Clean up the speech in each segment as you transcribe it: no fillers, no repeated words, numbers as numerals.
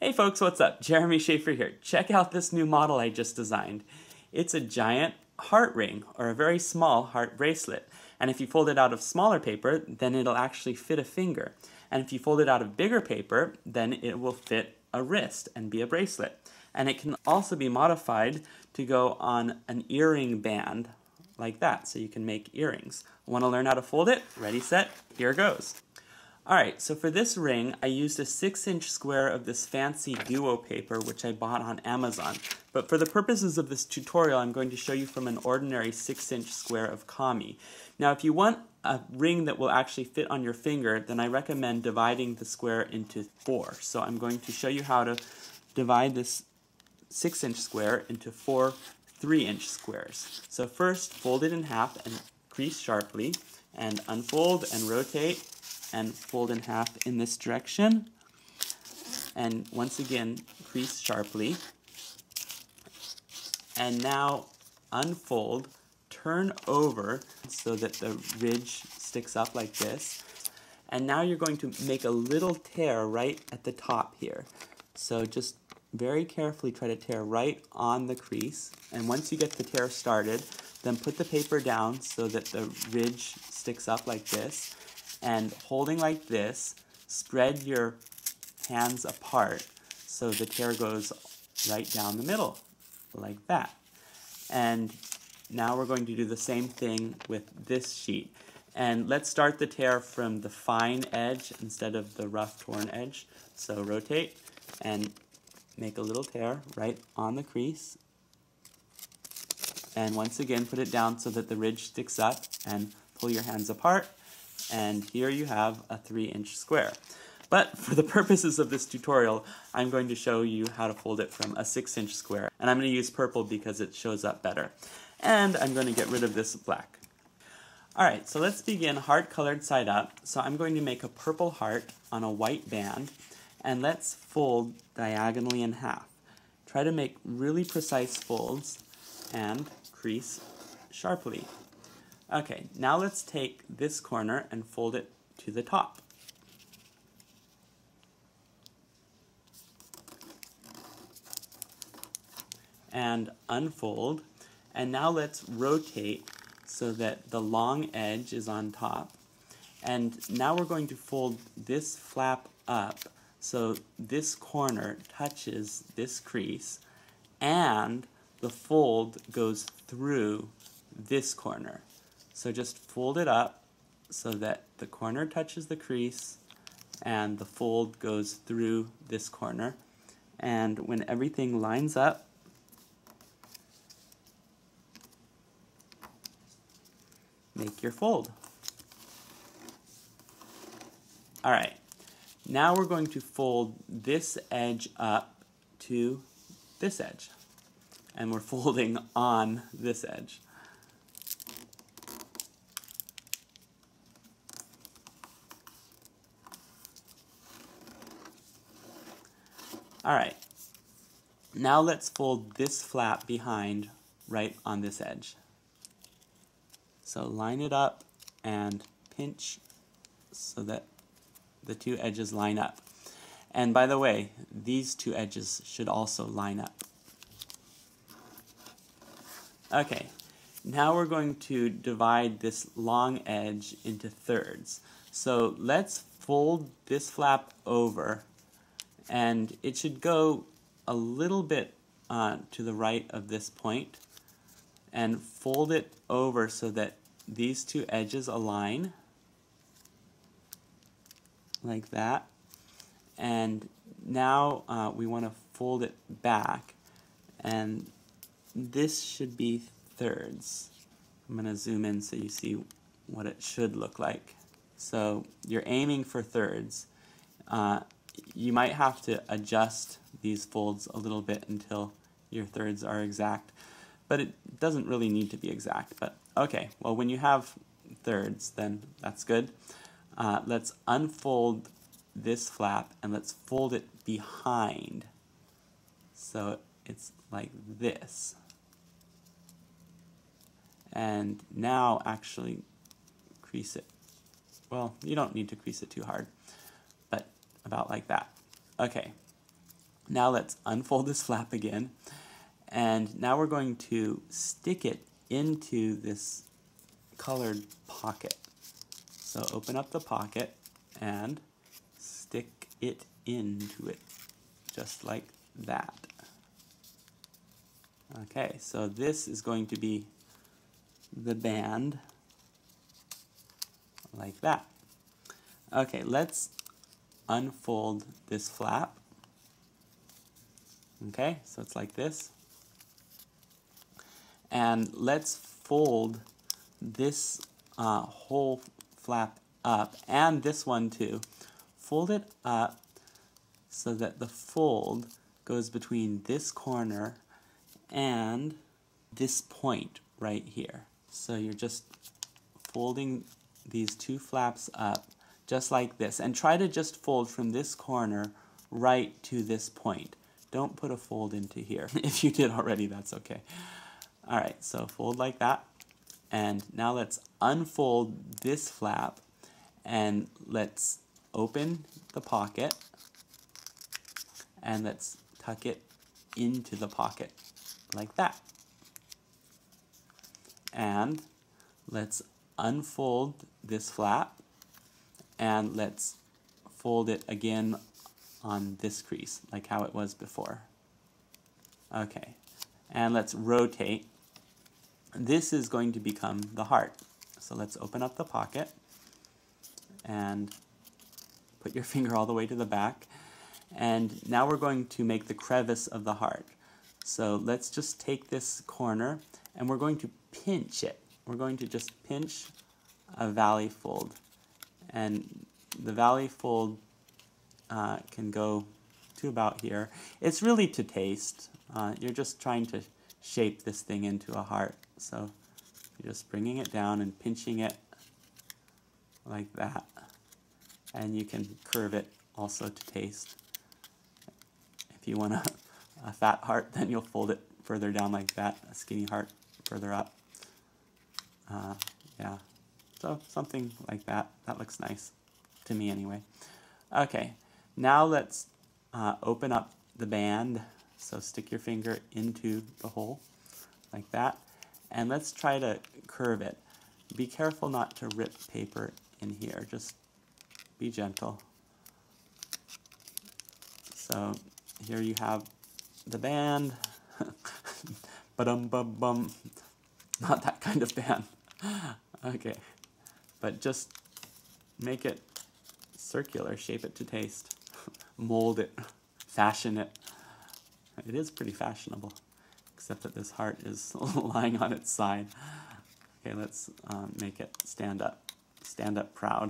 Hey folks, what's up? Jeremy Shafer here. Check out this new model I just designed. It's a giant heart ring, or a very small heart bracelet. And if you fold it out of smaller paper, then it'll actually fit a finger. And if you fold it out of bigger paper, then it will fit a wrist and be a bracelet. And it can also be modified to go on an earring band like that, so you can make earrings. Want to learn how to fold it? Ready, set, here goes. Alright, so for this ring, I used a 6-inch square of this fancy Nouveau paper, which I bought on Amazon. But for the purposes of this tutorial, I'm going to show you from an ordinary 6-inch square of kami. Now, if you want a ring that will actually fit on your finger, then I recommend dividing the square into 4. So I'm going to show you how to divide this 6-inch square into 4 3-inch squares. So first, fold it in half and crease sharply, and unfold and rotate, and fold in half in this direction, and once again crease sharply, and now unfold, turn over so that the ridge sticks up like this, and now you're going to make a little tear right at the top here. So just very carefully try to tear right on the crease, and once you get the tear started, then put the paper down so that the ridge sticks up like this. And holding like this, spread your hands apart so the tear goes right down the middle, like that. And now we're going to do the same thing with this sheet. And let's start the tear from the fine edge instead of the rough torn edge. So rotate and make a little tear right on the crease. And once again, put it down so that the ridge sticks up, and pull your hands apart. And here you have a 3-inch square. But for the purposes of this tutorial, I'm going to show you how to fold it from a 6-inch square. And I'm going to use purple because it shows up better. And I'm going to get rid of this black. Alright, so let's begin heart colored side up. So I'm going to make a purple heart on a white band. And let's fold diagonally in half. Try to make really precise folds and crease sharply. Okay, now let's take this corner and fold it to the top. And unfold. And now let's rotate so that the long edge is on top. And now we're going to fold this flap up so this corner touches this crease and the fold goes through this corner. So just fold it up so that the corner touches the crease and the fold goes through this corner. And when everything lines up, make your fold. Alright, now we're going to fold this edge up to this edge. And we're folding on this edge. Alright, now let's fold this flap behind right on this edge. So line it up and pinch so that the two edges line up. And by the way, these two edges should also line up. Okay, now we're going to divide this long edge into thirds. So let's fold this flap over, and it should go a little bit to the right of this point, and fold it over so that these two edges align like that. And now we want to fold it back, and this should be thirds. I'm going to zoom in so you see what it should look like. So you're aiming for thirds. You might have to adjust these folds a little bit until your thirds are exact, but it doesn't really need to be exact. But okay, well, when you have thirds, then that's good. Let's unfold this flap and let's fold it behind so it's like this. And now actually crease it. Well, you don't need to crease it too hard, but about like that. Okay, Now let's unfold this flap again, and now we're going to stick it into this colored pocket. So open up the pocket and stick it into it, just like that. Okay, so this is going to be the band, like that. Okay, let's unfold this flap. Okay, so it's like this. And let's fold this whole flap up, and this one too. Fold it up so that the fold goes between this corner and this point right here. So you're just folding these two flaps up just like this, and try to just fold from this corner right to this point. Don't put a fold into here. If you did already, that's okay. Alright, so fold like that, and now let's unfold this flap and let's open the pocket and let's tuck it into the pocket like that. And let's unfold this flap and let's fold it again on this crease, like how it was before. Okay, and let's rotate. This is going to become the heart. So let's open up the pocket and put your finger all the way to the back. And now we're going to make the crevice of the heart. So let's just take this corner and we're going to pinch it. We're going to just pinch a valley fold. And the valley fold can go to about here. It's really to taste. You're just trying to shape this thing into a heart. So you're just bringing it down and pinching it like that. And you can curve it also to taste. If you want a fat heart, then you'll fold it further down like that. A skinny heart further up. Yeah, so something like that. That looks nice to me anyway. Okay, now let's open up the band. So stick your finger into the hole like that. And let's try to curve it. Be careful not to rip paper in here. Just be gentle. So here you have the band. Ba-dum-bum-bum. Not that kind of band. Okay. But just make it circular. Shape it to taste. Mold it. Fashion it. It is pretty fashionable. Except that this heart is lying on its side. Okay, let's make it stand up. Stand up proud.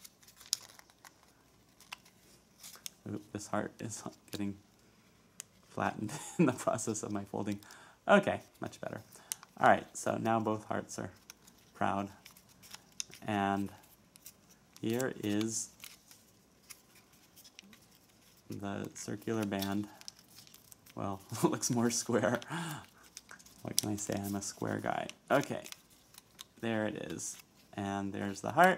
Ooh, this heart is getting flattened in the process of my folding. Okay, much better. Alright, so now both hearts are proud. And here is the circular band. Well, it looks more square. What can I say? I'm a square guy. Okay, there it is. And there's the heart.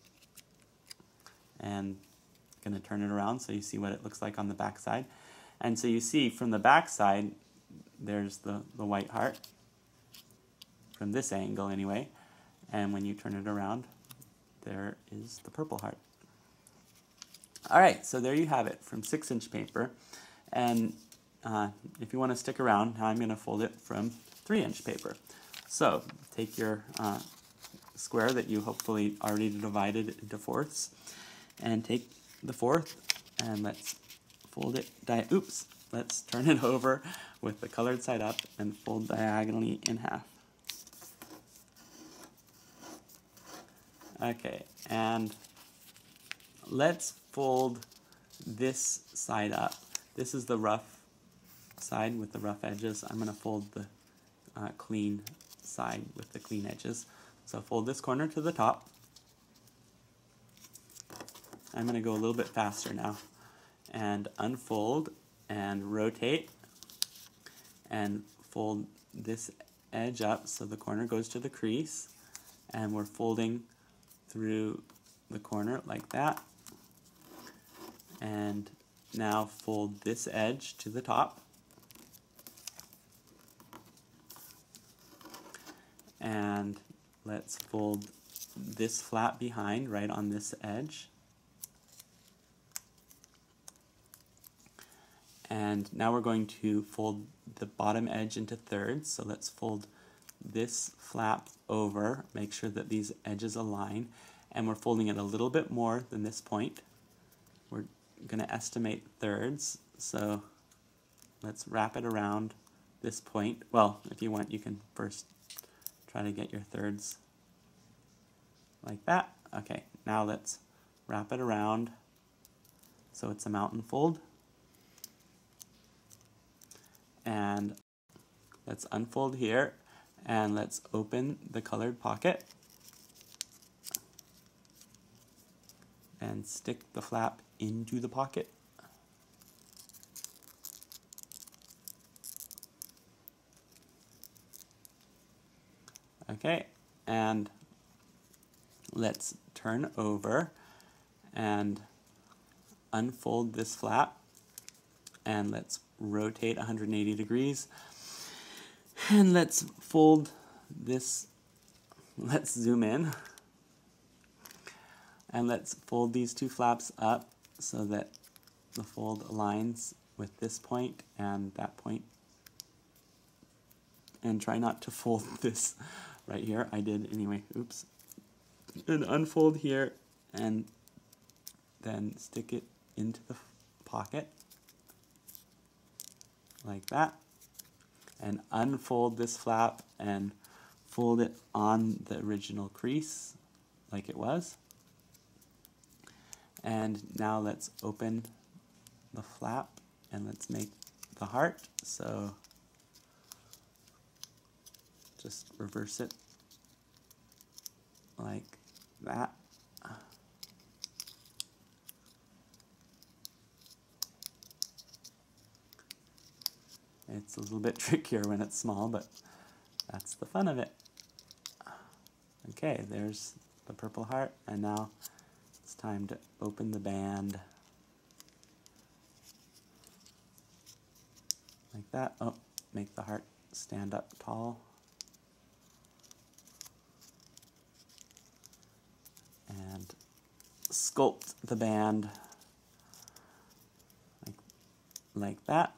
And I'm going to turn it around so you see what it looks like on the back side. And so you see from the back side, there's the white heart. From this angle anyway. And when you turn it around, there is the purple heart. Alright, so there you have it from 6-inch paper. And if you want to stick around, now I'm going to fold it from 3-inch paper. So take your square that you hopefully already divided into fourths, and take the fourth, and let's fold it, let's turn it over with the colored side up and fold diagonally in half. Okay, and let's fold this side up. This is the rough side with the rough edges. I'm going to fold the clean side with the clean edges. So fold this corner to the top. I'm going to go a little bit faster now. And unfold and rotate and fold this edge up so the corner goes to the crease. And we're folding through the corner like that. And now fold this edge to the top. And let's fold this flap behind right on this edge. And now we're going to fold the bottom edge into thirds. So let's fold this flap over, make sure that these edges align, and we're folding it a little bit more than this point. We're going to estimate thirds, so let's wrap it around this point. Well, if you want, you can first try to get your thirds like that. Okay, now let's wrap it around so it's a mountain fold. And let's unfold here, and let's open the colored pocket and stick the flap into the pocket. Okay, and let's turn over and unfold this flap, and let's rotate 180 degrees, and let's fold this, let's zoom in, and let's fold these two flaps up so that the fold aligns with this point and that point, and try not to fold this right here. I did anyway, oops. And unfold here and then stick it into the pocket like that, and unfold this flap and fold it on the original crease like it was. And now let's open the flap and let's make the heart. So just reverse it like that. It's a little bit trickier when it's small, but that's the fun of it. Okay, there's the purple heart, and now it's time to open the band. Like that. Oh, make the heart stand up tall. And sculpt the band like that.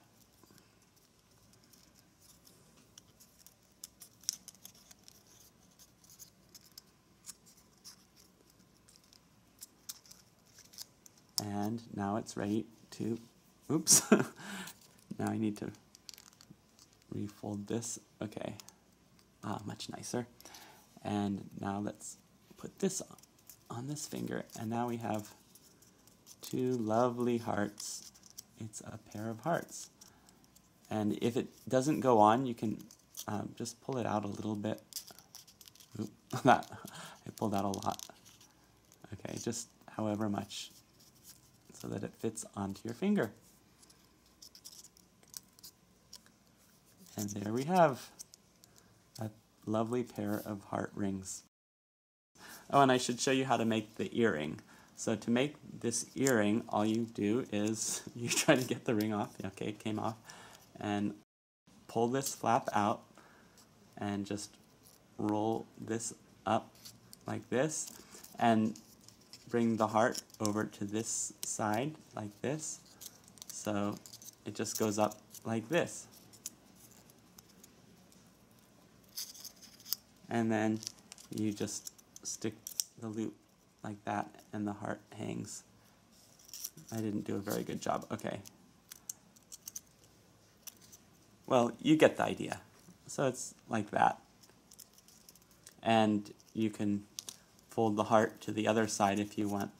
And now it's ready to, oops, now I need to refold this. Okay, much nicer. And now let's put this on this finger, and now we have two lovely hearts. It's a pair of hearts. And if it doesn't go on, you can just pull it out a little bit. Oop, I pulled out a lot. Okay, just however much, so that it fits onto your finger. And there we have a lovely pair of heart rings. Oh, and I should show you how to make the earring. So to make this earring, all you do is you try to get the ring off. Okay, it came off. And pull this flap out and just roll this up like this, and bring the heart over to this side like this. So it just goes up like this. And then you just stick the loop like that, and the heart hangs. I didn't do a very good job. Okay. Well, you get the idea. So it's like that. And you can fold the heart to the other side if you want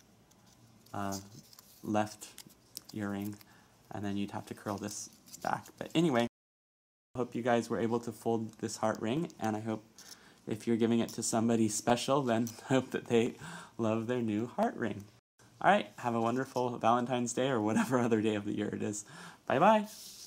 left earring, and then you'd have to curl this back. But anyway, I hope you guys were able to fold this heart ring, and I hope if you're giving it to somebody special, then I hope that they love their new heart ring. All right, have a wonderful Valentine's Day or whatever other day of the year it is. Bye-bye.